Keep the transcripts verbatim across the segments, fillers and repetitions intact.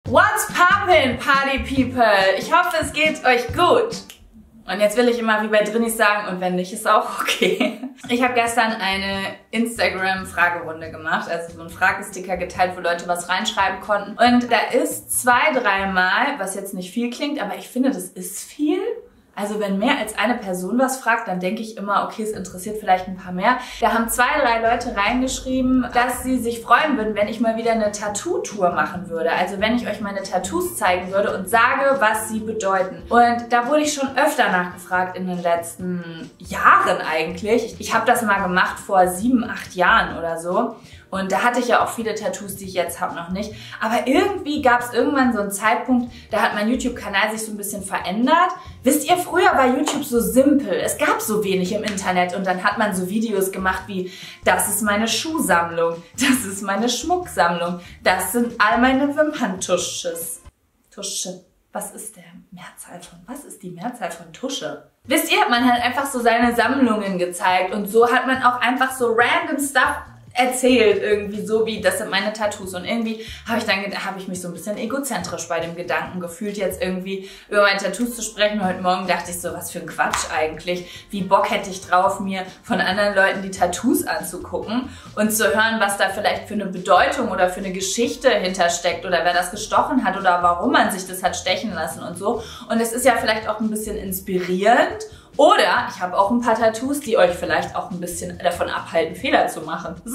What's poppin', Party People? Ich hoffe, es geht euch gut. Und jetzt will ich immer wie bei Drinnis sagen, und wenn nicht, ist auch okay. Ich habe gestern eine Instagram-Fragerunde gemacht, also so einen Fragesticker geteilt, wo Leute was reinschreiben konnten. Und da ist zwei, dreimal, was jetzt nicht viel klingt, aber ich finde, das ist viel. Also wenn mehr als eine Person was fragt, dann denke ich immer, okay, es interessiert vielleicht ein paar mehr. Da haben zwei, drei Leute reingeschrieben, dass sie sich freuen würden, wenn ich mal wieder eine Tattoo-Tour machen würde. Also wenn ich euch meine Tattoos zeigen würde und sage, was sie bedeuten. Und da wurde ich schon öfter nachgefragt in den letzten Jahren eigentlich. Ich, ich habe das mal gemacht vor sieben, acht Jahren oder so. Und da hatte ich ja auch viele Tattoos, die ich jetzt habe, noch nicht. Aber irgendwie gab es irgendwann so einen Zeitpunkt, da hat mein YouTube-Kanal sich so ein bisschen verändert. Wisst ihr, früher war YouTube so simpel. Es gab so wenig im Internet und dann hat man so Videos gemacht wie, das ist meine Schuhsammlung, das ist meine Schmucksammlung, das sind all meine Wimperntusches. Tusche. Was ist der Mehrzahl von, was ist die Mehrzahl von Tusche? Wisst ihr, man hat einfach so seine Sammlungen gezeigt und so hat man auch einfach so random Stuff erzählt, irgendwie so wie, das sind meine Tattoos. Und irgendwie habe ich dann habe ich mich so ein bisschen egozentrisch bei dem Gedanken gefühlt, jetzt irgendwie über meine Tattoos zu sprechen. Heute Morgen dachte ich so, was für ein Quatsch eigentlich. Wie Bock hätte ich drauf, mir von anderen Leuten die Tattoos anzugucken und zu hören, was da vielleicht für eine Bedeutung oder für eine Geschichte hintersteckt oder wer das gestochen hat oder warum man sich das hat stechen lassen und so. Und es ist ja vielleicht auch ein bisschen inspirierend. Oder ich habe auch ein paar Tattoos, die euch vielleicht auch ein bisschen davon abhalten, Fehler zu machen. So,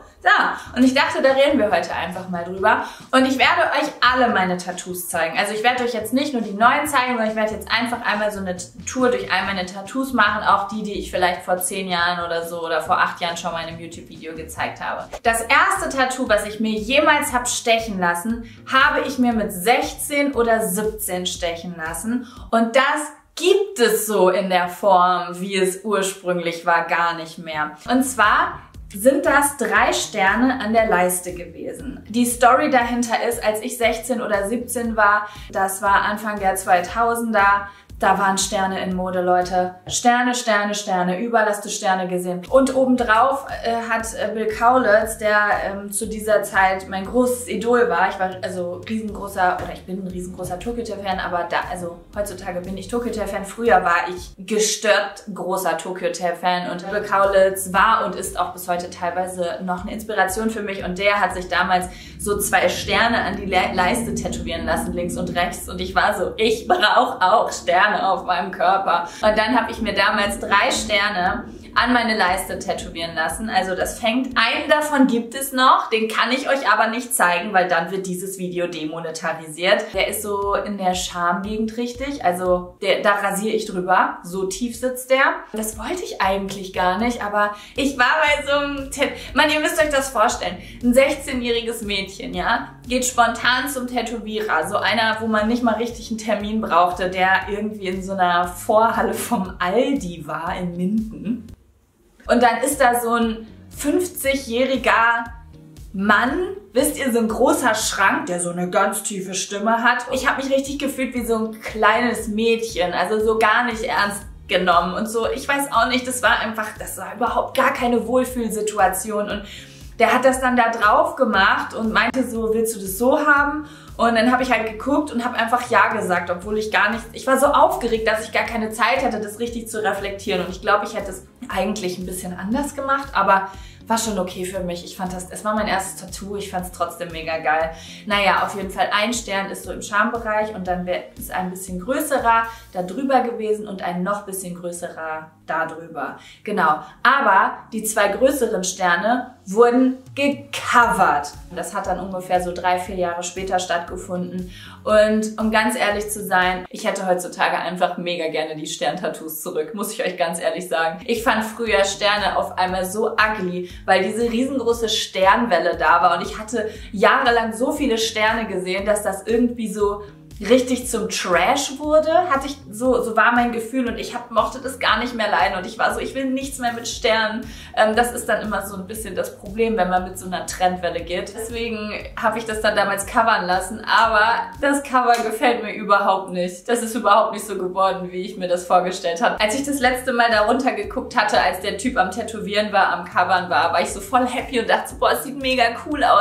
da. Und ich dachte, da reden wir heute einfach mal drüber. Und ich werde euch alle meine Tattoos zeigen. Also ich werde euch jetzt nicht nur die neuen zeigen, sondern ich werde jetzt einfach einmal so eine Tour durch all meine Tattoos machen. Auch die, die ich vielleicht vor zehn Jahren oder so oder vor acht Jahren schon mal in einem YouTube-Video gezeigt habe. Das erste Tattoo, was ich mir jemals habe stechen lassen, habe ich mir mit sechzehn oder siebzehn stechen lassen. Und das gibt es so in der Form, wie es ursprünglich war, gar nicht mehr. Und zwar sind das drei Sterne an der Leiste gewesen. Die Story dahinter ist, als ich sechzehn oder siebzehn war, das war Anfang der zweitausender, da waren Sterne in Mode, Leute. Sterne, Sterne, Sterne. Überall hast du Sterne gesehen. Und obendrauf äh, hat äh, Bill Kaulitz, der ähm, zu dieser Zeit mein großes Idol war. Ich war also riesengroßer, oder ich bin ein riesengroßer Tokyo Hotel Fan, aber da, also heutzutage bin ich Tokyo Hotel Fan. Früher war ich gestört großer Tokyo Hotel Fan und Bill Kaulitz war und ist auch bis heute teilweise noch eine Inspiration für mich. Und der hat sich damals so zwei Sterne an die Le Leiste tätowieren lassen, links und rechts. Und ich war so, ich brauche auch Sterne auf meinem Körper. Und dann habe ich mir damals drei Sterne an meine Leiste tätowieren lassen. Also das fängt, einen davon gibt es noch, den kann ich euch aber nicht zeigen, weil dann wird dieses Video demonetarisiert. Der ist so in der Schamgegend richtig, also der, da rasiere ich drüber, so tief sitzt der. Das wollte ich eigentlich gar nicht, aber ich war bei so einem, Mann, ihr müsst euch das vorstellen, ein sechzehnjähriges Mädchen, ja, geht spontan zum Tätowierer, so einer, wo man nicht mal richtig einen Termin brauchte, der irgendwie in so einer Vorhalle vom Aldi war in Minden. Und dann ist da so ein fünfzigjähriger Mann, wisst ihr, so ein großer Schrank, der so eine ganz tiefe Stimme hat. Ich habe mich richtig gefühlt wie so ein kleines Mädchen, also so gar nicht ernst genommen und so. Ich weiß auch nicht, das war einfach, das war überhaupt gar keine Wohlfühlsituation. Und der hat das dann da drauf gemacht und meinte so, willst du das so haben? Und dann habe ich halt geguckt und habe einfach ja gesagt, obwohl ich gar nicht, ich war so aufgeregt, dass ich gar keine Zeit hatte, das richtig zu reflektieren. Und ich glaube, ich hätte es eigentlich ein bisschen anders gemacht, aber war schon okay für mich. Ich fand das, es war mein erstes Tattoo, ich fand es trotzdem mega geil. Naja, auf jeden Fall ein Stern ist so im Schambereich und dann ist ein bisschen größerer da drüber gewesen und ein noch bisschen größerer da drüber. Genau, aber die zwei größeren Sterne wurden gecovert. Das hat dann ungefähr so drei, vier Jahre später stattgefunden. Und um ganz ehrlich zu sein, ich hätte heutzutage einfach mega gerne die Sterntattoos zurück, muss ich euch ganz ehrlich sagen. Ich fand früher Sterne auf einmal so ugly, weil diese riesengroße Sternwelle da war und ich hatte jahrelang so viele Sterne gesehen, dass das irgendwie so richtig zum Trash wurde, hatte ich so, so war mein Gefühl und ich hab, mochte das gar nicht mehr leiden und ich war so, ich will nichts mehr mit Sternen. Ähm, das ist dann immer so ein bisschen das Problem, wenn man mit so einer Trendwelle geht. Deswegen habe ich das dann damals covern lassen, aber das Cover gefällt mir überhaupt nicht. Das ist überhaupt nicht so geworden, wie ich mir das vorgestellt habe. Als ich das letzte Mal darunter geguckt hatte, als der Typ am Tätowieren war, am Covern war, war ich so voll happy und dachte so, boah, es sieht mega cool aus.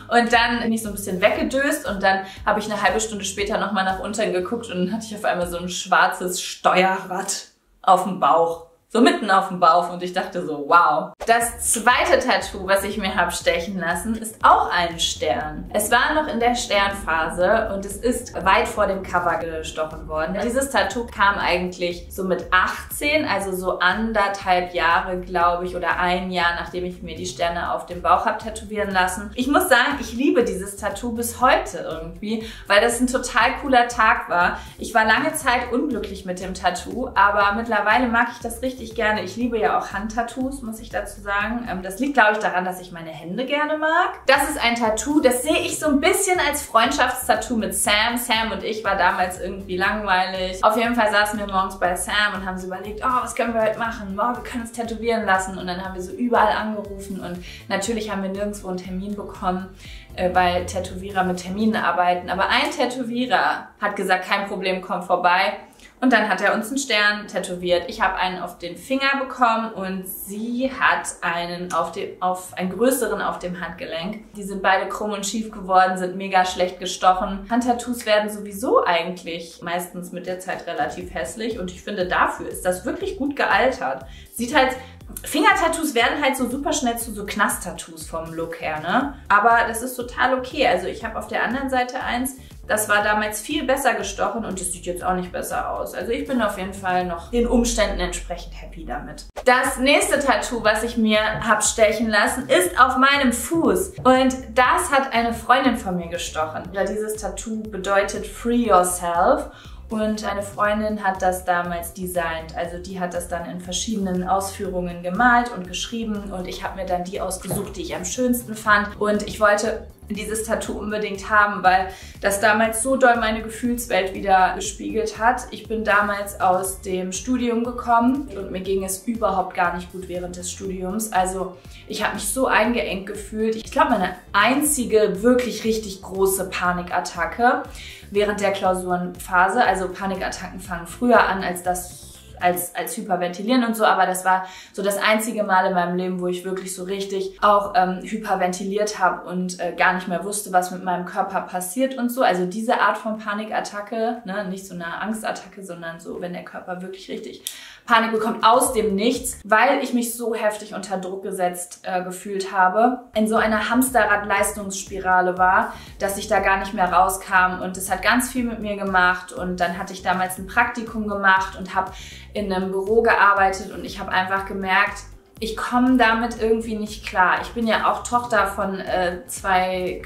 Und dann bin ich so ein bisschen weggedöst und dann habe ich eine halbe Stunde später nochmal nach unten geguckt und dann hatte ich auf einmal so ein schwarzes Steuerrad auf dem Bauch. So mitten auf dem Bauch und ich dachte so, wow. Das zweite Tattoo, was ich mir habe stechen lassen, ist auch ein Stern. Es war noch in der Sternphase und es ist weit vor dem Cover gestochen worden. Dieses Tattoo kam eigentlich so mit achtzehn, also so anderthalb Jahre, glaube ich, oder ein Jahr, nachdem ich mir die Sterne auf dem Bauch habe tätowieren lassen. Ich muss sagen, ich liebe dieses Tattoo bis heute irgendwie, weil das ein total cooler Tag war. Ich war lange Zeit unglücklich mit dem Tattoo, aber mittlerweile mag ich das richtig gerne. Ich liebe ja auch Handtattoos, muss ich dazu sagen. Das liegt, glaube ich, daran, dass ich meine Hände gerne mag. Das ist ein Tattoo, das sehe ich so ein bisschen als Freundschaftstattoo mit Sam. Sam und ich war damals irgendwie langweilig. Auf jeden Fall saßen wir morgens bei Sam und haben so überlegt, oh, was können wir heute machen? Oh, wir können uns tätowieren lassen. Und dann haben wir so überall angerufen und natürlich haben wir nirgendwo einen Termin bekommen, weil Tätowierer mit Terminen arbeiten. Aber ein Tätowierer hat gesagt, kein Problem, komm vorbei. Und dann hat er uns einen Stern tätowiert. Ich habe einen auf den Finger bekommen und sie hat einen auf, den, auf einen größeren auf dem Handgelenk. Die sind beide krumm und schief geworden, sind mega schlecht gestochen. Handtattoos werden sowieso eigentlich meistens mit der Zeit relativ hässlich und ich finde, dafür ist das wirklich gut gealtert. Sieht halt... Fingertattoos werden halt so super schnell zu so Knast-Tattoos vom Look her, ne? Aber das ist total okay. Also ich habe auf der anderen Seite eins, das war damals viel besser gestochen und das sieht jetzt auch nicht besser aus. Also ich bin auf jeden Fall noch den Umständen entsprechend happy damit. Das nächste Tattoo, was ich mir habe stechen lassen, ist auf meinem Fuß. Und das hat eine Freundin von mir gestochen. Ja, dieses Tattoo bedeutet Free Yourself. Und eine Freundin hat das damals designt. Also die hat das dann in verschiedenen Ausführungen gemalt und geschrieben und ich habe mir dann die ausgesucht, die ich am schönsten fand. Und ich wollte dieses Tattoo unbedingt haben, weil das damals so doll meine Gefühlswelt wieder gespiegelt hat. Ich bin damals aus dem Studium gekommen und mir ging es überhaupt gar nicht gut während des Studiums. Also ich habe mich so eingeengt gefühlt. Ich glaube, meine einzige wirklich richtig große Panikattacke während der Klausurenphase, also Panikattacken fangen früher an als das Als, als Hyperventilieren und so, aber das war so das einzige Mal in meinem Leben, wo ich wirklich so richtig auch ähm, hyperventiliert habe und äh, gar nicht mehr wusste, was mit meinem Körper passiert und so. Also diese Art von Panikattacke, ne, nicht so eine Angstattacke, sondern so, wenn der Körper wirklich richtig Panik bekommt aus dem Nichts, weil ich mich so heftig unter Druck gesetzt äh, gefühlt habe, in so einer Hamsterrad-Leistungsspirale war, dass ich da gar nicht mehr rauskam und das hat ganz viel mit mir gemacht und dann hatte ich damals ein Praktikum gemacht und habe in einem Büro gearbeitet und ich habe einfach gemerkt, ich komme damit irgendwie nicht klar. Ich bin ja auch Tochter von äh, zwei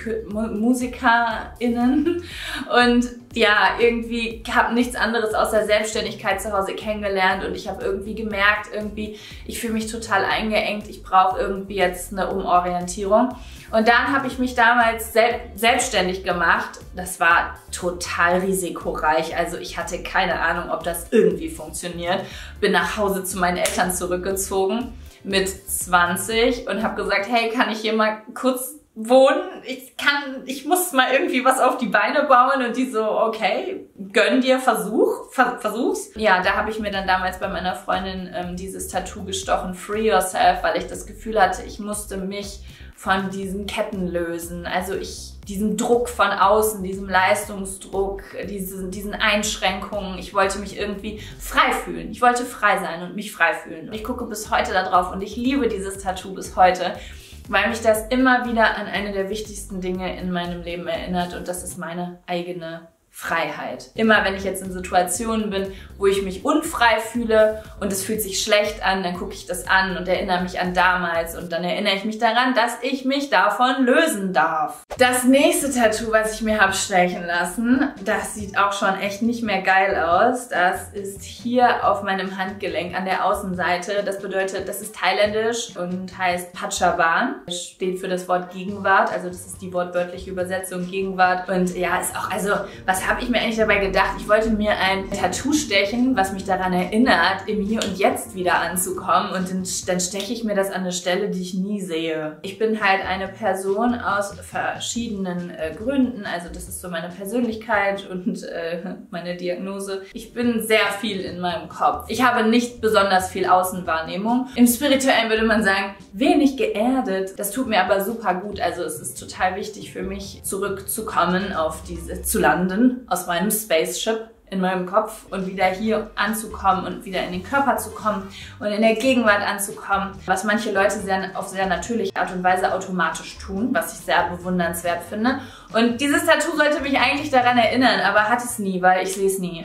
MusikerInnen und ja, irgendwie habe nichts anderes außer Selbstständigkeit zu Hause kennengelernt und ich habe irgendwie gemerkt, irgendwie, ich fühle mich total eingeengt, ich brauche irgendwie jetzt eine Umorientierung. Und dann habe ich mich damals sel selbstständig gemacht. Das war total risikoreich. Also ich hatte keine Ahnung, ob das irgendwie funktioniert. Bin nach Hause zu meinen Eltern zurückgezogen mit zwanzig und habe gesagt, hey, kann ich hier mal kurz wohnen? Ich kann, ich muss mal irgendwie was auf die Beine bauen. Und die so, okay, gönn dir, versuch, ver versuch's. Ja, da habe ich mir dann damals bei meiner Freundin ähm, dieses Tattoo gestochen, Free Yourself, weil ich das Gefühl hatte, ich musste mich von diesen Ketten lösen. Also ich, diesem Druck von außen, diesem Leistungsdruck, diesen, diesen Einschränkungen. Ich wollte mich irgendwie frei fühlen. Ich wollte frei sein und mich frei fühlen. Und ich gucke bis heute da drauf und ich liebe dieses Tattoo bis heute, weil mich das immer wieder an eine der wichtigsten Dinge in meinem Leben erinnert und das ist meine eigene Freiheit. Immer wenn ich jetzt in Situationen bin, wo ich mich unfrei fühle und es fühlt sich schlecht an, dann gucke ich das an und erinnere mich an damals und dann erinnere ich mich daran, dass ich mich davon lösen darf. Das nächste Tattoo, was ich mir habe stechen lassen, das sieht auch schon echt nicht mehr geil aus. Das ist hier auf meinem Handgelenk an der Außenseite. Das bedeutet, das ist thailändisch und heißt Pachaban. Das steht für das Wort Gegenwart, also das ist die wortwörtliche Übersetzung Gegenwart und ja, ist auch, also was was habe ich mir eigentlich dabei gedacht? Ich wollte mir ein Tattoo stechen, was mich daran erinnert, im Hier und Jetzt wieder anzukommen. Und dann, dann steche ich mir das an eine Stelle, die ich nie sehe. Ich bin halt eine Person aus verschiedenen äh, Gründen. Also das ist so meine Persönlichkeit und äh, meine Diagnose. Ich bin sehr viel in meinem Kopf. Ich habe nicht besonders viel Außenwahrnehmung. Im Spirituellen würde man sagen, wenig geerdet. Das tut mir aber super gut. Also es ist total wichtig für mich, zurückzukommen auf diese, zu landen aus meinem Spaceship in meinem Kopf und wieder hier anzukommen und wieder in den Körper zu kommen und in der Gegenwart anzukommen, was manche Leute sehr, auf sehr natürliche Art und Weise automatisch tun, was ich sehr bewundernswert finde. Und dieses Tattoo sollte mich eigentlich daran erinnern, aber hat es nie, weil ich sehe es nie.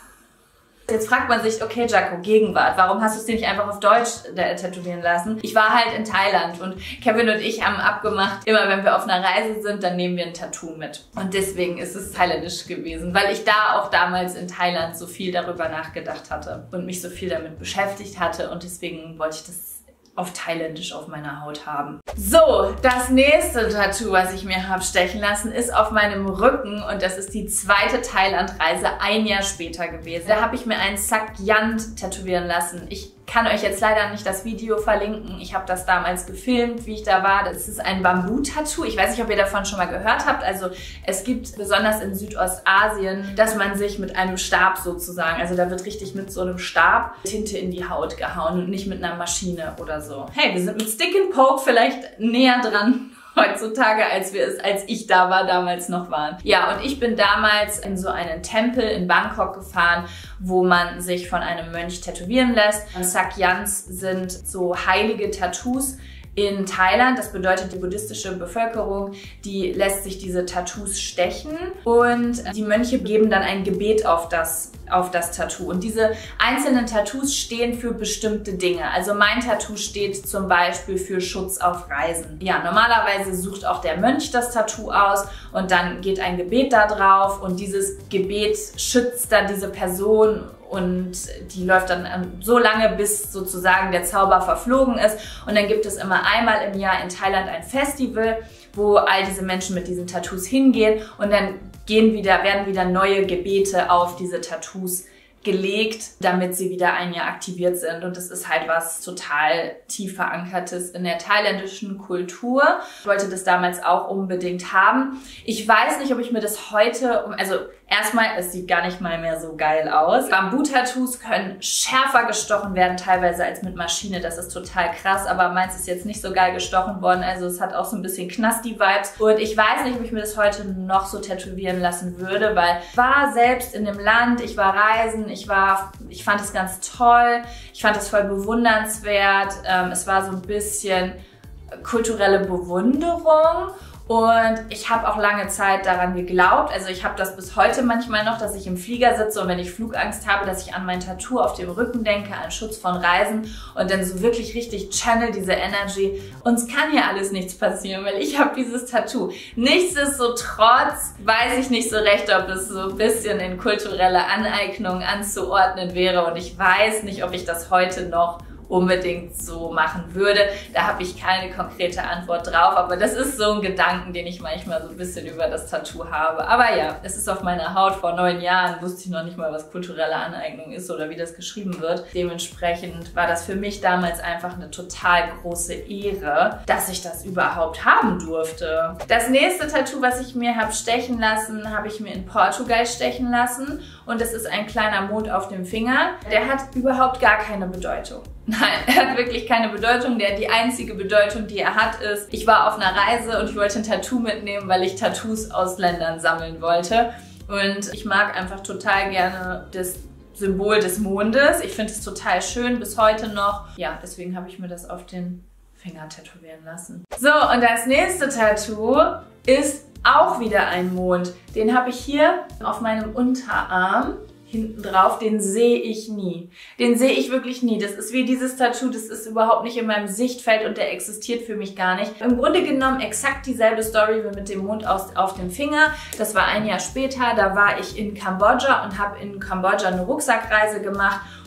Jetzt fragt man sich, okay Jaco, Gegenwart, warum hast du es dir nicht einfach auf Deutsch tätowieren lassen? Ich war halt in Thailand und Kevin und ich haben abgemacht, immer wenn wir auf einer Reise sind, dann nehmen wir ein Tattoo mit. Und deswegen ist es thailändisch gewesen, weil ich da auch damals in Thailand so viel darüber nachgedacht hatte und mich so viel damit beschäftigt hatte und deswegen wollte ich das auf Thailändisch auf meiner Haut haben. So, das nächste Tattoo, was ich mir habe stechen lassen, ist auf meinem Rücken und das ist die zweite Thailandreise ein Jahr später gewesen. Da habe ich mir einen Sakyant tätowieren lassen. Ich kann euch jetzt leider nicht das Video verlinken. Ich habe das damals gefilmt, wie ich da war. Das ist ein Bambu-Tattoo. Ich weiß nicht, ob ihr davon schon mal gehört habt. Also es gibt besonders in Südostasien, dass man sich mit einem Stab sozusagen, also da wird richtig mit so einem Stab Tinte in die Haut gehauen und nicht mit einer Maschine oder so. Hey, wir sind mit Stick and Poke vielleicht näher dran heutzutage, als wir es, als ich da war, damals noch waren. Ja, und ich bin damals in so einen Tempel in Bangkok gefahren, wo man sich von einem Mönch tätowieren lässt. Sakyants sind so heilige Tattoos in Thailand. Das bedeutet, die buddhistische Bevölkerung, die lässt sich diese Tattoos stechen und die Mönche geben dann ein Gebet auf das auf das Tattoo. Und diese einzelnen Tattoos stehen für bestimmte Dinge. Also mein Tattoo steht zum Beispiel für Schutz auf Reisen. Ja, normalerweise sucht auch der Mönch das Tattoo aus und dann geht ein Gebet da drauf und dieses Gebet schützt dann diese Person und die läuft dann so lange, bis sozusagen der Zauber verflogen ist. Und dann gibt es immer einmal im Jahr in Thailand ein Festival, wo all diese Menschen mit diesen Tattoos hingehen und dann gehen wieder, werden wieder neue Gebete auf diese Tattoos gelegt, damit sie wieder ein Jahr aktiviert sind. Und das ist halt was total tief verankertes in der thailändischen Kultur. Ich wollte das damals auch unbedingt haben. Ich weiß nicht, ob ich mir das heute, also erstmal, es sieht gar nicht mal mehr so geil aus. Bambu-Tattoos können schärfer gestochen werden, teilweise als mit Maschine. Das ist total krass, aber meins ist jetzt nicht so geil gestochen worden. Also es hat auch so ein bisschen Knasti-Vibes. Und ich weiß nicht, ob ich mir das heute noch so tätowieren lassen würde, weil ich war selbst in dem Land, ich war reisen, ich war, ich fand es ganz toll, ich fand es voll bewundernswert. Ähm, es war so ein bisschen kulturelle Bewunderung. Und ich habe auch lange Zeit daran geglaubt, also ich habe das bis heute manchmal noch, dass ich im Flieger sitze und wenn ich Flugangst habe, dass ich an mein Tattoo auf dem Rücken denke, an Schutz von Reisen und dann so wirklich richtig channel diese Energy. Uns kann hier alles nichts passieren, weil ich habe dieses Tattoo. Nichtsdestotrotz weiß ich nicht so recht, ob es so ein bisschen in kulturelle Aneignung anzuordnen wäre und ich weiß nicht, ob ich das heute noch unbedingt so machen würde. Da habe ich keine konkrete Antwort drauf, aber das ist so ein Gedanken, den ich manchmal so ein bisschen über das Tattoo habe. Aber ja, es ist auf meiner Haut. Vor neun Jahren wusste ich noch nicht mal, was kulturelle Aneignung ist oder wie das geschrieben wird. Dementsprechend war das für mich damals einfach eine total große Ehre, dass ich das überhaupt haben durfte. Das nächste Tattoo, was ich mir habe stechen lassen, habe ich mir in Portugal stechen lassen und das ist ein kleiner Mond auf dem Finger. Der hat überhaupt gar keine Bedeutung. Nein, er hat wirklich keine Bedeutung. Der, die einzige Bedeutung, die er hat, ist, ich war auf einer Reise und ich wollte ein Tattoo mitnehmen, weil ich Tattoos aus Ländern sammeln wollte. Und ich mag einfach total gerne das Symbol des Mondes. Ich finde es total schön, bis heute noch. Ja, deswegen habe ich mir das auf den Finger tätowieren lassen. So, und das nächste Tattoo ist auch wieder ein Mond. Den habe ich hier auf meinem Unterarm. Hinten drauf, den sehe ich nie. Den sehe ich wirklich nie. Das ist wie dieses Tattoo, das ist überhaupt nicht in meinem Sichtfeld und der existiert für mich gar nicht. Im Grunde genommen exakt dieselbe Story wie mit dem Mond aus, auf dem Finger. Das war ein Jahr später, da war ich in Kambodscha und habe in Kambodscha eine Rucksackreise gemacht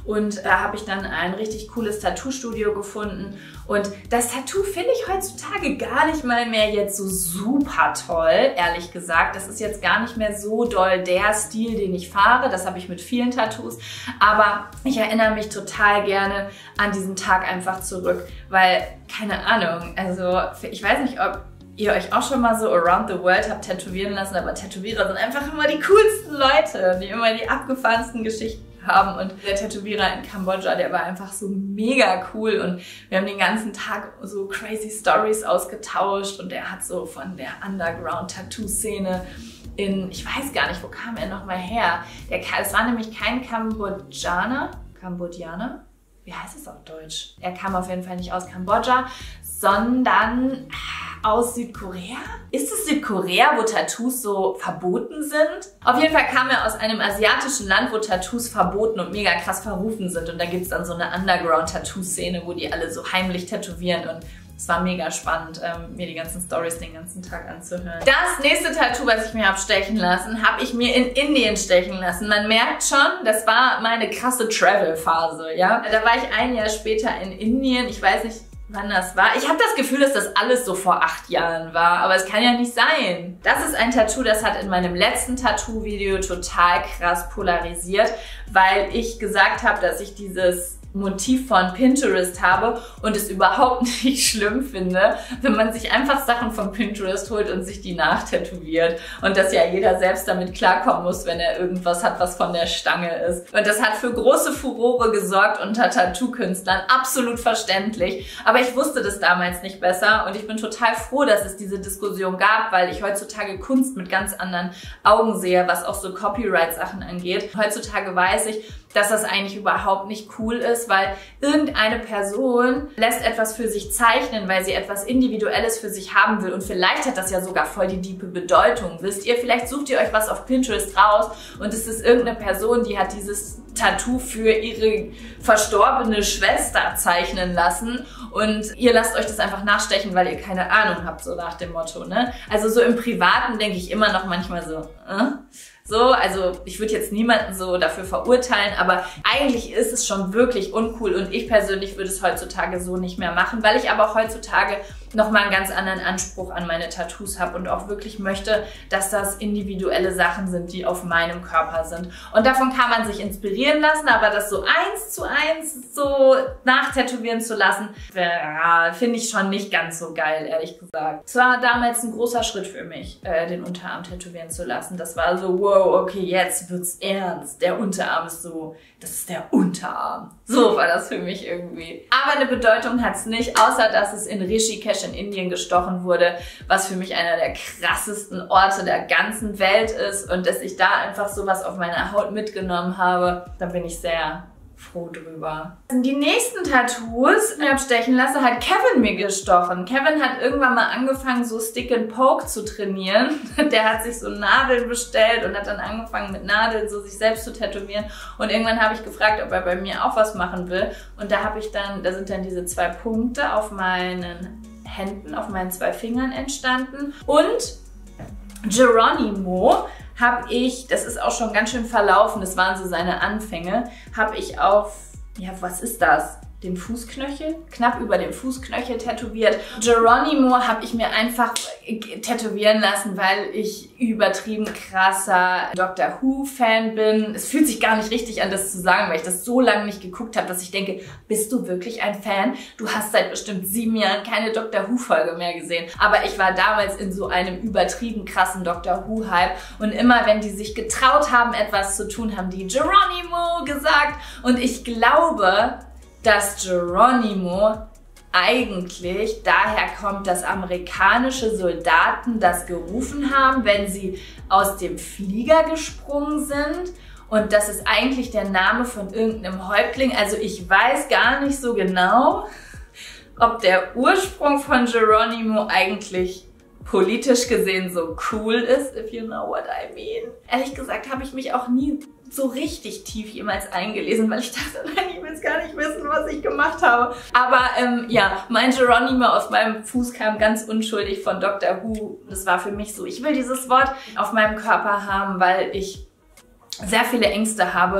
Und da habe ich dann ein richtig cooles Tattoo-Studio gefunden. Und das Tattoo finde ich heutzutage gar nicht mal mehr jetzt so super toll, ehrlich gesagt. Das ist jetzt gar nicht mehr so doll der Stil, den ich fahre. Das habe ich mit vielen Tattoos. Aber ich erinnere mich total gerne an diesen Tag einfach zurück, weil, keine Ahnung, also ich weiß nicht, ob ihr euch auch schon mal so around the world habt tätowieren lassen, aber Tätowierer sind einfach immer die coolsten Leute, die immer die abgefahrensten Geschichten haben. Und der Tätowierer in Kambodscha, der war einfach so mega cool und wir haben den ganzen Tag so crazy Stories ausgetauscht und der hat so von der Underground-Tattoo-Szene in, ich weiß gar nicht, wo kam er nochmal her? Der, es war nämlich kein Kambodschaner, Kambodjaner? Wie heißt es auf Deutsch? Er kam auf jeden Fall nicht aus Kambodscha, sondern aus Südkorea? Ist es Südkorea, wo Tattoos so verboten sind? Auf jeden Fall kam er aus einem asiatischen Land, wo Tattoos verboten und mega krass verrufen sind. Und da gibt es dann so eine Underground-Tattoo-Szene, wo die alle so heimlich tätowieren. Und es war mega spannend, ähm, mir die ganzen Stories den ganzen Tag anzuhören. Das nächste Tattoo, was ich mir habe stechen lassen, habe ich mir in Indien stechen lassen. Man merkt schon, das war meine krasse Travel-Phase, ja. Da war ich ein Jahr später in Indien. Ich weiß nicht, wann das war. Ich habe das Gefühl, dass das alles so vor acht Jahren war, aber es kann ja nicht sein. Das ist ein Tattoo, das hat in meinem letzten Tattoo-Video total krass polarisiert, weil ich gesagt habe, dass ich dieses Motiv von Pinterest habe und es überhaupt nicht schlimm finde, wenn man sich einfach Sachen von Pinterest holt und sich die nachtätowiert. Und dass ja jeder selbst damit klarkommen muss, wenn er irgendwas hat, was von der Stange ist. Und das hat für große Furore gesorgt unter Tattoo-Künstlern. Absolut verständlich. Aber ich wusste das damals nicht besser und ich bin total froh, dass es diese Diskussion gab, weil ich heutzutage Kunst mit ganz anderen Augen sehe, was auch so Copyright-Sachen angeht. Heutzutage weiß ich, dass das eigentlich überhaupt nicht cool ist, weil irgendeine Person lässt etwas für sich zeichnen, weil sie etwas Individuelles für sich haben will und vielleicht hat das ja sogar voll die tiefe Bedeutung. Wisst ihr, vielleicht sucht ihr euch was auf Pinterest raus und es ist irgendeine Person, die hat dieses Tattoo für ihre verstorbene Schwester zeichnen lassen und ihr lasst euch das einfach nachstechen, weil ihr keine Ahnung habt, so nach dem Motto, ne? Also so im Privaten denke ich immer noch manchmal so, äh? So, also ich würde jetzt niemanden so dafür verurteilen, aber eigentlich ist es schon wirklich uncool und ich persönlich würde es heutzutage so nicht mehr machen, weil ich aber auch heutzutage nochmal einen ganz anderen Anspruch an meine Tattoos habe und auch wirklich möchte, dass das individuelle Sachen sind, die auf meinem Körper sind. Und davon kann man sich inspirieren lassen, aber das so eins zu eins so nachtätowieren zu lassen, ja, finde ich schon nicht ganz so geil, ehrlich gesagt. Es war damals ein großer Schritt für mich, äh, den Unterarm tätowieren zu lassen. Das war so, wow, okay, jetzt wird's ernst. Der Unterarm ist so, das ist der Unterarm. So war das für mich irgendwie. Aber eine Bedeutung hat's nicht, außer dass es in Rishikesh in Indien gestochen wurde, was für mich einer der krassesten Orte der ganzen Welt ist und dass ich da einfach sowas auf meiner Haut mitgenommen habe, da bin ich sehr froh drüber. Die nächsten Tattoos, die ich abstechen lasse, hat Kevin mir gestochen. Kevin hat irgendwann mal angefangen, so Stick and Poke zu trainieren. Der hat sich so Nadeln bestellt und hat dann angefangen mit Nadeln so sich selbst zu tätowieren. Und irgendwann habe ich gefragt, ob er bei mir auch was machen will. Und da habe ich dann, da sind dann diese zwei Punkte auf meinen Händen, auf meinen zwei Fingern entstanden. Und Geronimo habe ich, das ist auch schon ganz schön verlaufen, das waren so seine Anfänge, habe ich auf, ja, was ist das? Den Fußknöchel, knapp über dem Fußknöchel tätowiert. Geronimo habe ich mir einfach tätowieren lassen, weil ich übertrieben krasser Doctor Who-Fan bin. Es fühlt sich gar nicht richtig an, das zu sagen, weil ich das so lange nicht geguckt habe, dass ich denke, bist du wirklich ein Fan? Du hast seit bestimmt sieben Jahren keine Doctor Who-Folge mehr gesehen. Aber ich war damals in so einem übertrieben krassen Doctor Who-Hype und immer, wenn die sich getraut haben, etwas zu tun, haben die Geronimo gesagt. Und ich glaube, dass Geronimo eigentlich daher kommt, dass amerikanische Soldaten das gerufen haben, wenn sie aus dem Flieger gesprungen sind. Und das ist eigentlich der Name von irgendeinem Häuptling. Also ich weiß gar nicht so genau, ob der Ursprung von Geronimo eigentlich politisch gesehen so cool ist, if you know what I mean. Ehrlich gesagt habe ich mich auch nie so richtig tief jemals eingelesen, weil ich dachte, nein, ich will es gar nicht wissen, was ich gemacht habe. Aber ähm, ja, mein Geronimo aus meinem Fuß kam ganz unschuldig von Doctor Who. Das war für mich so, ich will dieses Wort auf meinem Körper haben, weil ich sehr viele Ängste habe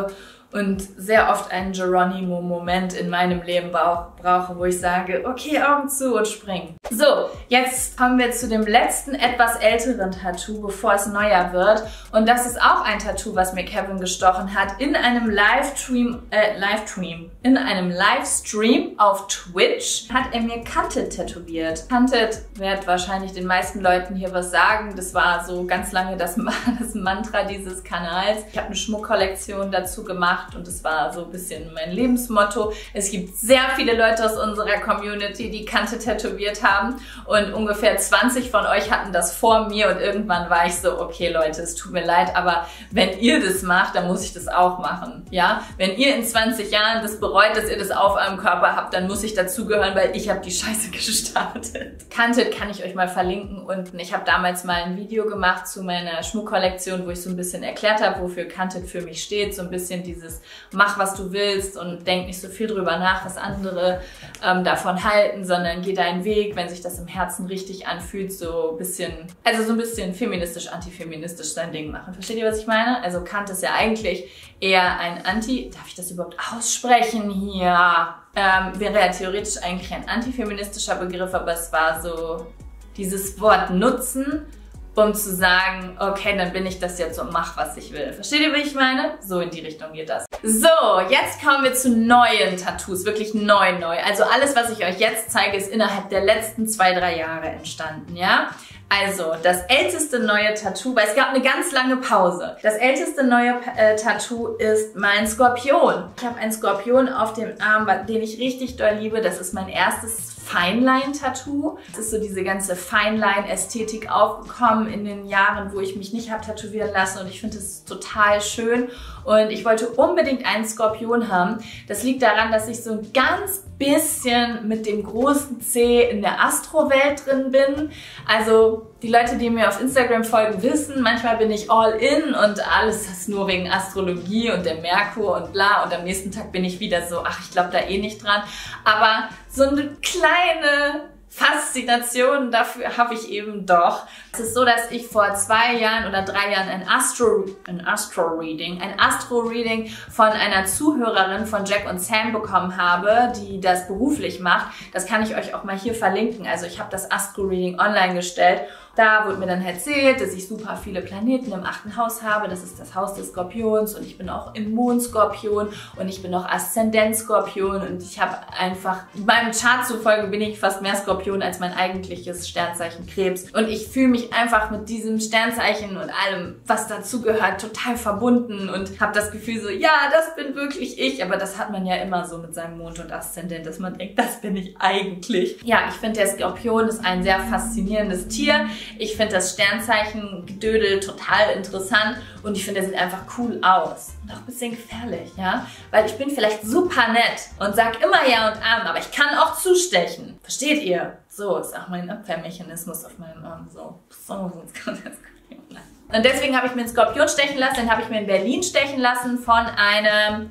und sehr oft einen Geronimo-Moment in meinem Leben brauche, wo ich sage, okay, Augen zu und springen. So, jetzt kommen wir zu dem letzten, etwas älteren Tattoo, bevor es neuer wird. Und das ist auch ein Tattoo, was mir Kevin gestochen hat, in einem Livestream, äh, Livestream, in einem Livestream auf Twitch hat er mir Canted tätowiert. Canted wird wahrscheinlich den meisten Leuten hier was sagen. Das war so ganz lange das, das Mantra dieses Kanals. Ich habe eine Schmuckkollektion dazu gemacht. Und es war so ein bisschen mein Lebensmotto. Es gibt sehr viele Leute aus unserer Community, die Kante tätowiert haben und ungefähr zwanzig von euch hatten das vor mir und irgendwann war ich so, okay Leute, es tut mir leid, aber wenn ihr das macht, dann muss ich das auch machen, ja? Wenn ihr in zwanzig Jahren das bereut, dass ihr das auf eurem Körper habt, dann muss ich dazugehören, weil ich habe die Scheiße gestartet. Kante kann ich euch mal verlinken unten. Ich habe damals mal ein Video gemacht zu meiner Schmuckkollektion, wo ich so ein bisschen erklärt habe, wofür Kante für mich steht, so ein bisschen diese mach, was du willst und denk nicht so viel drüber nach, was andere ähm, davon halten, sondern geh deinen Weg, wenn sich das im Herzen richtig anfühlt, so ein bisschen, also so ein bisschen feministisch, antifeministisch sein Ding machen. Versteht ihr, was ich meine? Also Kant ist ja eigentlich eher ein Anti, darf ich das überhaupt aussprechen hier? Ähm, wäre ja theoretisch eigentlich ein antifeministischer Begriff, aber es war so dieses Wort nutzen, um zu sagen, okay, dann bin ich das jetzt und mach, was ich will. Versteht ihr, wie ich meine? So in die Richtung geht das. So, jetzt kommen wir zu neuen Tattoos, wirklich neu, neu. Also alles, was ich euch jetzt zeige, ist innerhalb der letzten zwei, drei Jahre entstanden, ja? Also, das älteste neue Tattoo, weil es gab eine ganz lange Pause. Das älteste neue äh, Tattoo ist mein Skorpion. Ich habe einen Skorpion auf dem Arm, den ich richtig doll liebe. Das ist mein erstes Feinline-Tattoo. Es ist so diese ganze Feinline-Ästhetik aufgekommen in den Jahren, wo ich mich nicht habe tätowieren lassen und ich finde es total schön und ich wollte unbedingt einen Skorpion haben. Das liegt daran, dass ich so ein ganz bisschen mit dem großen C in der Astro-Welt drin bin. Also die Leute, die mir auf Instagram folgen, wissen, manchmal bin ich all in und alles ist nur wegen Astrologie und der Merkur und bla und am nächsten Tag bin ich wieder so, ach, ich glaube da eh nicht dran. Aber so eine kleine Faszination dafür habe ich eben doch. Es ist so, dass ich vor zwei Jahren oder drei Jahren ein Astro, ein Astro-Reading, ein Astro-Reading von einer Zuhörerin von Jack und Sam bekommen habe, die das beruflich macht. Das kann ich euch auch mal hier verlinken. Also ich habe das Astro-Reading online gestellt. Da wurde mir dann erzählt, dass ich super viele Planeten im achten Haus habe. Das ist das Haus des Skorpions und ich bin auch im Mondskorpion und ich bin auch Aszendent-Skorpion und ich habe einfach, meinem Chart zufolge bin ich fast mehr Skorpion als mein eigentliches Sternzeichen Krebs. Und ich fühle mich einfach mit diesem Sternzeichen und allem, was dazugehört, total verbunden und habe das Gefühl so, ja, das bin wirklich ich. Aber das hat man ja immer so mit seinem Mond und Aszendent, dass man denkt, das bin ich eigentlich. Ja, ich finde, der Skorpion ist ein sehr faszinierendes Tier. Ich finde das Sternzeichen-Gedödel total interessant und ich finde, der sieht einfach cool aus. Und auch ein bisschen gefährlich, ja? Weil ich bin vielleicht super nett und sag immer Ja und Amen, aber ich kann auch zustechen. Versteht ihr? So ist auch mein Abwehrmechanismus auf meinem Arm. So, so, sonst kann das Und deswegen habe ich mir einen Skorpion stechen lassen, den habe ich mir in Berlin stechen lassen von einem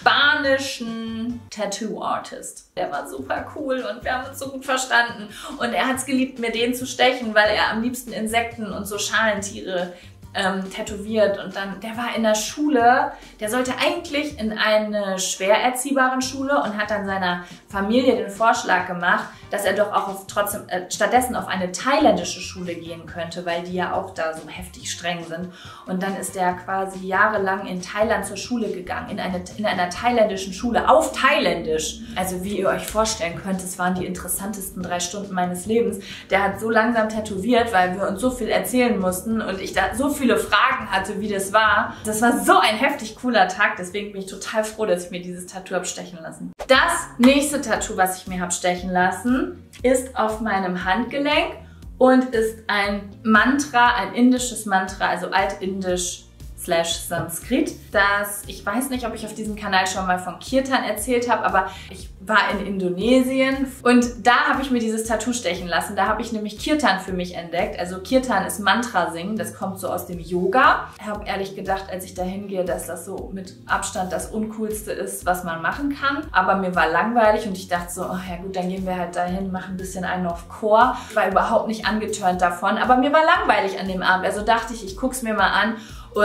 spanischen Tattoo-Artist. Der war super cool und wir haben uns so gut verstanden. Und er hat es geliebt, mir den zu stechen, weil er am liebsten Insekten und so Schalentiere ähm, tätowiert. Und dann, der war in der Schule, der sollte eigentlich in eine schwer erziehbaren Schule und hat dann seiner Familie den Vorschlag gemacht, dass er doch auch auf, trotzdem äh, stattdessen auf eine thailändische Schule gehen könnte, weil die ja auch da so heftig streng sind. Und dann ist er quasi jahrelang in Thailand zur Schule gegangen, in, eine, in einer thailändischen Schule, auf Thailändisch. Also wie ihr euch vorstellen könnt, es waren die interessantesten drei Stunden meines Lebens. Der hat so langsam tätowiert, weil wir uns so viel erzählen mussten und ich da so viele Fragen hatte, wie das war. Das war so ein heftig cooler Tag, deswegen bin ich total froh, dass ich mir dieses Tattoo habe stechen lassen. Das nächste Tattoo, was ich mir habe stechen lassen, ist auf meinem Handgelenk und ist ein Mantra, ein indisches Mantra, also altindisch slash Sanskrit. Das, ich weiß nicht, ob ich auf diesem Kanal schon mal von Kirtan erzählt habe, aber ich war in Indonesien und da habe ich mir dieses Tattoo stechen lassen. Da habe ich nämlich Kirtan für mich entdeckt. Also Kirtan ist Mantra singen, das kommt so aus dem Yoga. Ich habe ehrlich gedacht, als ich da hingehe, dass das so mit Abstand das Uncoolste ist, was man machen kann. Aber mir war langweilig und ich dachte so, oh ja gut, dann gehen wir halt dahin, machen ein bisschen einen auf Chor. Ich war überhaupt nicht angeturnt davon, aber mir war langweilig an dem Abend. Also dachte ich, ich gucke es mir mal an. Und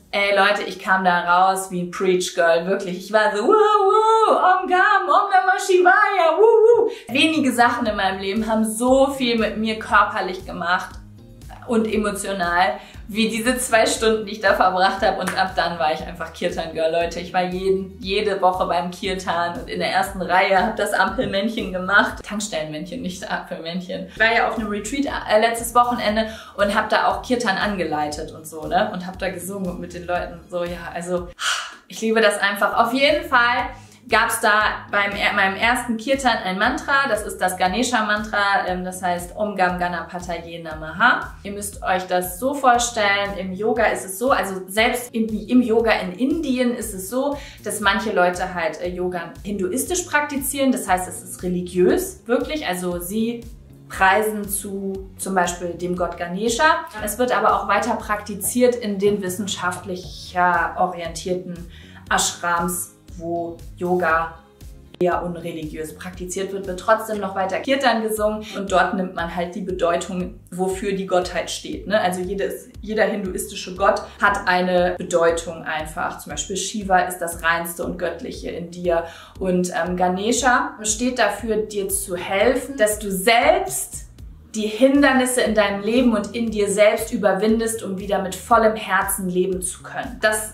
Ey Leute, ich kam da raus wie ein Preach Girl, wirklich. Ich war so, wuh, wuh, Om Gam, Om Namah Shivaya, wuh, wuh. Wenige Sachen in meinem Leben haben so viel mit mir körperlich gemacht und emotional, wie diese zwei Stunden, die ich da verbracht habe. Und ab dann war ich einfach Kirtan Girl, Leute. Ich war jeden, jede Woche beim Kirtan und in der ersten Reihe, habe das Ampelmännchen gemacht. Tankstellenmännchen, nicht Ampelmännchen. Ich war ja auf einem Retreat äh, letztes Wochenende und habe da auch Kirtan angeleitet und so, ne? Und habe da gesungen und mit den Leuten so, ja, also ich liebe das einfach. Auf jeden Fall gab es da beim meinem ersten Kirtan ein Mantra, das ist das Ganesha-Mantra, ähm, das heißt Om Gam Ganapataye Namaha. Ihr müsst euch das so vorstellen, im Yoga ist es so, also selbst im, im Yoga in Indien ist es so, dass manche Leute halt äh, Yoga hinduistisch praktizieren, das heißt, es ist religiös, wirklich, also sie preisen zu zum Beispiel dem Gott Ganesha. Es wird aber auch weiter praktiziert in den wissenschaftlicher orientierten Ashrams, wo Yoga eher unreligiös praktiziert wird, wird trotzdem noch weiter Kirtan gesungen und dort nimmt man halt die Bedeutung, wofür die Gottheit steht. Ne? Also jedes, jeder hinduistische Gott hat eine Bedeutung einfach. Zum Beispiel Shiva ist das Reinste und Göttliche in dir und ähm, Ganesha steht dafür, dir zu helfen, dass du selbst die Hindernisse in deinem Leben und in dir selbst überwindest, um wieder mit vollem Herzen leben zu können. Das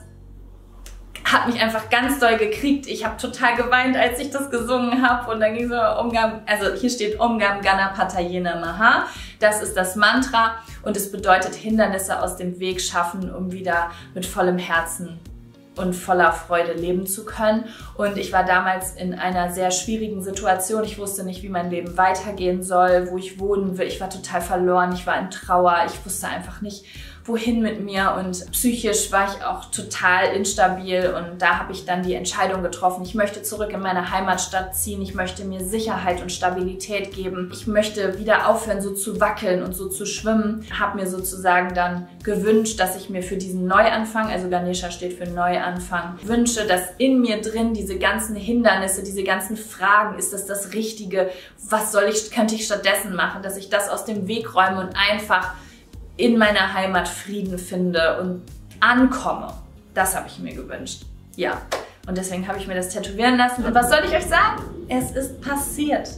hat mich einfach ganz doll gekriegt. Ich habe total geweint, als ich das gesungen habe. Und dann ging so Om Gam, also hier steht Om Gam Ganapataye Namaha. Das ist das Mantra und es bedeutet Hindernisse aus dem Weg schaffen, um wieder mit vollem Herzen und voller Freude leben zu können. Und ich war damals in einer sehr schwierigen Situation. Ich wusste nicht, wie mein Leben weitergehen soll, wo ich wohnen will. Ich war total verloren, ich war in Trauer. Ich wusste einfach nicht, wohin mit mir und psychisch war ich auch total instabil und da habe ich dann die Entscheidung getroffen, ich möchte zurück in meine Heimatstadt ziehen, ich möchte mir Sicherheit und Stabilität geben, ich möchte wieder aufhören so zu wackeln und so zu schwimmen, habe mir sozusagen dann gewünscht, dass ich mir für diesen Neuanfang, also Ganesha steht für Neuanfang, wünsche, dass in mir drin diese ganzen Hindernisse, diese ganzen Fragen, ist das das Richtige, was soll ich, könnte ich stattdessen machen, dass ich das aus dem Weg räume und einfach in meiner Heimat Frieden finde und ankomme. Das habe ich mir gewünscht. Ja. Und deswegen habe ich mir das tätowieren lassen. Und was soll ich euch sagen? Es ist passiert.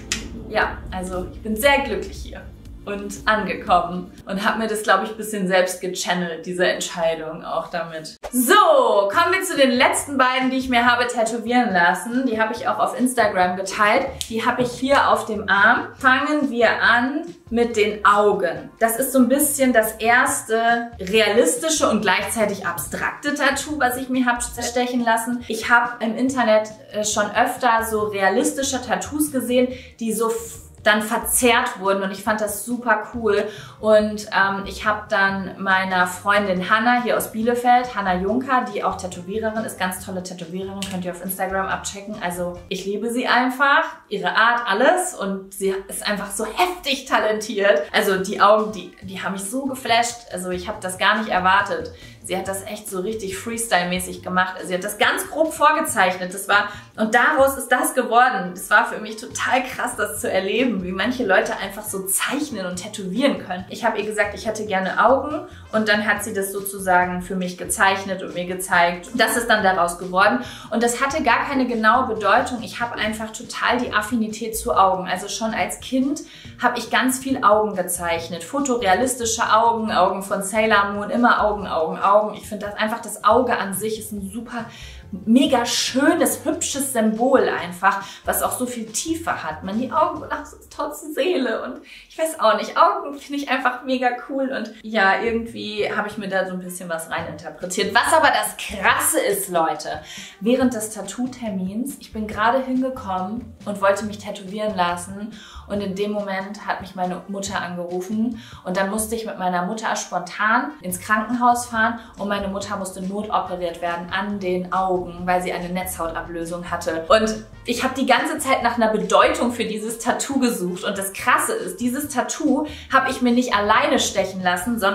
Ja, also ich bin sehr glücklich hier und angekommen und habe mir das, glaube ich, ein bisschen selbst gechannelt, diese Entscheidung auch damit. So, kommen wir zu den letzten beiden, die ich mir habe tätowieren lassen. Die habe ich auch auf Instagram geteilt. Die habe ich hier auf dem Arm. Fangen wir an mit den Augen. Das ist so ein bisschen das erste realistische und gleichzeitig abstrakte Tattoo, was ich mir habe stechen lassen. Ich habe im Internet schon öfter so realistische Tattoos gesehen, die so dann verzerrt wurden und ich fand das super cool und ähm, ich habe dann meiner Freundin Hanna hier aus Bielefeld, Hanna Juncker, die auch Tätowiererin ist, ganz tolle Tätowiererin, könnt ihr auf Instagram abchecken, also ich liebe sie einfach, ihre Art, alles und sie ist einfach so heftig talentiert, also die Augen, die, die haben mich so geflasht, also ich habe das gar nicht erwartet. Sie hat das echt so richtig Freestyle-mäßig gemacht. Also sie hat das ganz grob vorgezeichnet. Das war, und daraus ist das geworden. Das war für mich total krass, das zu erleben, wie manche Leute einfach so zeichnen und tätowieren können. Ich habe ihr gesagt, ich hätte gerne Augen und dann hat sie das sozusagen für mich gezeichnet und mir gezeigt. Das ist dann daraus geworden. Und das hatte gar keine genaue Bedeutung. Ich habe einfach total die Affinität zu Augen. Also schon als Kind habe ich ganz viel Augen gezeichnet. Fotorealistische Augen, Augen von Sailor Moon, immer Augen, Augen, Augen. Ich finde das einfach, das Auge an sich ist ein super, mega schönes, hübsches Symbol einfach, was auch so viel Tiefe hat. Man, die Augen, ach, so trotz Seele und ich weiß auch nicht, Augen finde ich einfach mega cool und ja, irgendwie habe ich mir da so ein bisschen was reininterpretiert. Was aber das Krasse ist, Leute, während des Tattoo-Termins, ich bin gerade hingekommen und wollte mich tätowieren lassen und in dem Moment hat mich meine Mutter angerufen und dann musste ich mit meiner Mutter spontan ins Krankenhaus fahren und meine Mutter musste notoperiert werden an den Augen, weil sie eine Netzhautablösung hatte. Und ich habe die ganze Zeit nach einer Bedeutung für dieses Tattoo gesucht und das Krasse ist, dieses Tattoo habe ich mir nicht alleine stechen lassen, sondern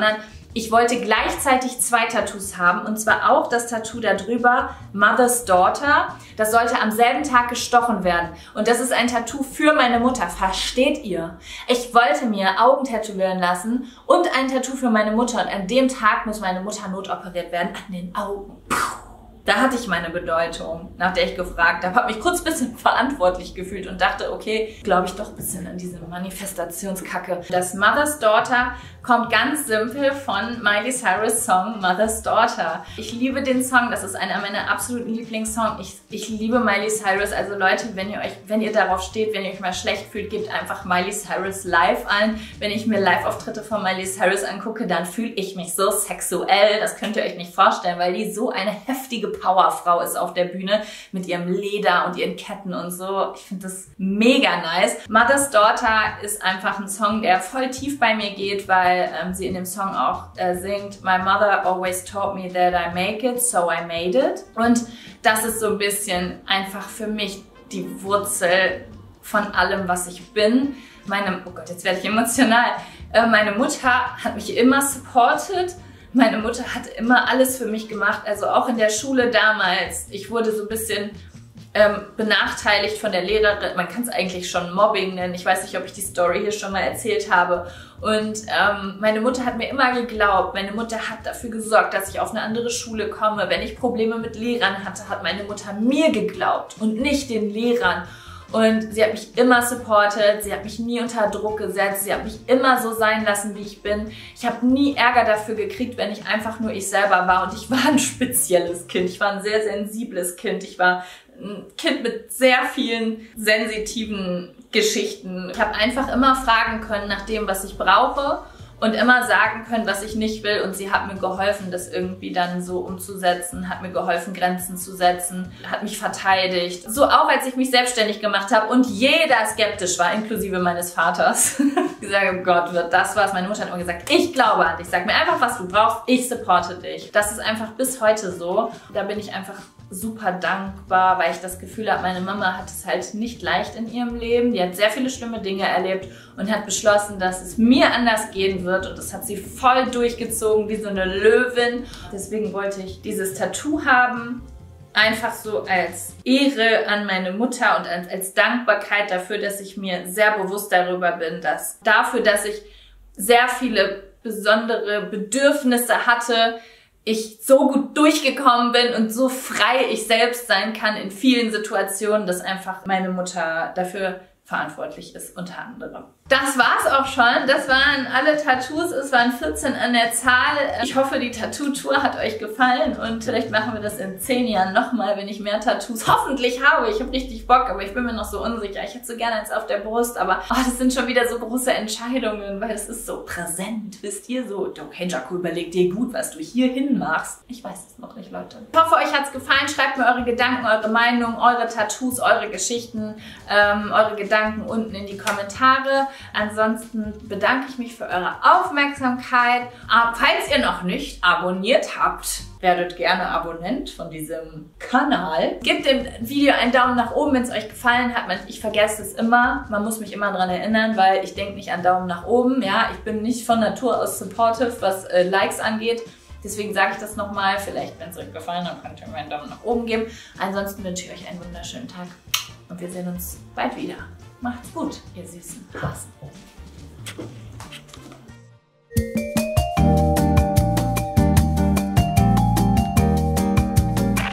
Ich wollte gleichzeitig zwei Tattoos haben und zwar auch das Tattoo darüber, Mother's Daughter. Das sollte am selben Tag gestochen werden und das ist ein Tattoo für meine Mutter, versteht ihr? Ich wollte mir Augen tätowieren lassen und ein Tattoo für meine Mutter und an dem Tag muss meine Mutter notoperiert werden, an den Augen. Puh. Da hatte ich meine Bedeutung, nach der ich gefragt habe, habe mich kurz ein bisschen verantwortlich gefühlt und dachte, okay, glaube ich doch ein bisschen an diese Manifestationskacke. Das Mother's Daughter kommt ganz simpel von Miley Cyrus' Song Mother's Daughter. Ich liebe den Song, das ist einer meiner absoluten Lieblingssongs. Ich, ich liebe Miley Cyrus, also Leute, wenn ihr euch, wenn ihr darauf steht, wenn ihr euch mal schlecht fühlt, gebt einfach Miley Cyrus live ein. Wenn ich mir Live-Auftritte von Miley Cyrus angucke, dann fühle ich mich so sexuell, das könnt ihr euch nicht vorstellen, weil die so eine heftige Powerfrau ist auf der Bühne mit ihrem Leder und ihren Ketten und so. Ich finde das mega nice. Mother's Daughter ist einfach ein Song, der voll tief bei mir geht, weil ähm, sie in dem Song auch äh, singt My mother always taught me that I make it, so I made it. Und das ist so ein bisschen einfach für mich die Wurzel von allem, was ich bin. Meine, oh Gott, jetzt werde ich emotional. Äh, meine Mutter hat mich immer supported. Meine Mutter hat immer alles für mich gemacht, also auch in der Schule damals. Ich wurde so ein bisschen ähm, benachteiligt von der Lehrerin. Man kann es eigentlich schon Mobbing nennen. Ich weiß nicht, ob ich die Story hier schon mal erzählt habe. Und ähm, meine Mutter hat mir immer geglaubt. Meine Mutter hat dafür gesorgt, dass ich auf eine andere Schule komme. Wenn ich Probleme mit Lehrern hatte, hat meine Mutter mir geglaubt und nicht den Lehrern. Und sie hat mich immer supportet, sie hat mich nie unter Druck gesetzt, sie hat mich immer so sein lassen, wie ich bin. Ich habe nie Ärger dafür gekriegt, wenn ich einfach nur ich selber war. Und ich war ein spezielles Kind, ich war ein sehr sensibles Kind, ich war ein Kind mit sehr vielen sensitiven Geschichten. Ich habe einfach immer fragen können nach dem, was ich brauche. Und immer sagen können, was ich nicht will. Und sie hat mir geholfen, das irgendwie dann so umzusetzen, hat mir geholfen, Grenzen zu setzen, hat mich verteidigt. So auch, als ich mich selbstständig gemacht habe und jeder skeptisch war, inklusive meines Vaters. Ich sage, oh Gott, wird das was? Meine Mutter hat immer gesagt, ich glaube an dich. Sag mir einfach, was du brauchst. Ich supporte dich. Das ist einfach bis heute so. Da bin ich einfach super dankbar, weil ich das Gefühl habe, meine Mama hat es halt nicht leicht in ihrem Leben. Die hat sehr viele schlimme Dinge erlebt und hat beschlossen, dass es mir anders gehen wird. Und das hat sie voll durchgezogen, wie so eine Löwin. Deswegen wollte ich dieses Tattoo haben. Einfach so als Ehre an meine Mutter und als, als Dankbarkeit dafür, dass ich mir sehr bewusst darüber bin, dass dafür, dass ich sehr viele besondere Bedürfnisse hatte, ich so gut durchgekommen bin und so frei ich selbst sein kann in vielen Situationen, dass einfach meine Mutter dafür verantwortlich ist, unter anderem. Das war's auch schon. Das waren alle Tattoos. Es waren vierzehn an der Zahl. Ich hoffe, die Tattoo-Tour hat euch gefallen und vielleicht machen wir das in zehn Jahren nochmal, wenn ich mehr Tattoos hoffentlich habe. Ich habe richtig Bock, aber ich bin mir noch so unsicher. Ich hätte so gerne eins auf der Brust, aber oh, das sind schon wieder so große Entscheidungen, weil es ist so präsent. Wisst ihr so? Okay, Jaco, überleg dir gut, was du hier hin machst. Ich weiß es noch nicht, Leute. Ich hoffe, euch hat's gefallen. Schreibt mir eure Gedanken, eure Meinung, eure Tattoos, eure Geschichten, ähm, eure Gedanken unten in die Kommentare. Ansonsten bedanke ich mich für eure Aufmerksamkeit. Falls ihr noch nicht abonniert habt, werdet gerne Abonnent von diesem Kanal. Gebt dem Video einen Daumen nach oben, wenn es euch gefallen hat. Ich vergesse es immer. Man muss mich immer daran erinnern, weil ich denke nicht an Daumen nach oben. Ja, ich bin nicht von Natur aus supportive, was äh, Likes angeht. Deswegen sage ich das nochmal. Vielleicht, wenn es euch gefallen hat, könnt ihr mir einen Daumen nach oben geben. Ansonsten wünsche ich euch einen wunderschönen Tag und wir sehen uns bald wieder. Macht's gut, ihr süßen Hasen.